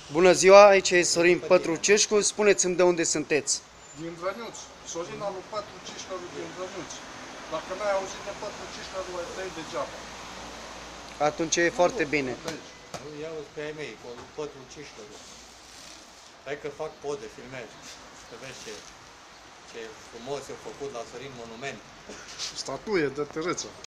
Bună ziua, aici e Sorin Pătruceșcu. Spuneți-mi de unde sunteți. Din Drăniuț. Sorin al lui Pătruceșcu din Drăniuț. Dacă n-ai auzit de Pătruceșcu, ai trăit degeaba. Atunci e foarte bine. Nu iau pe ai mei, cu Pătruceșcu. Hai că fac poze, filmez. Să vezi ce frumos e făcut la Sorin monument. Statuie de tărâță.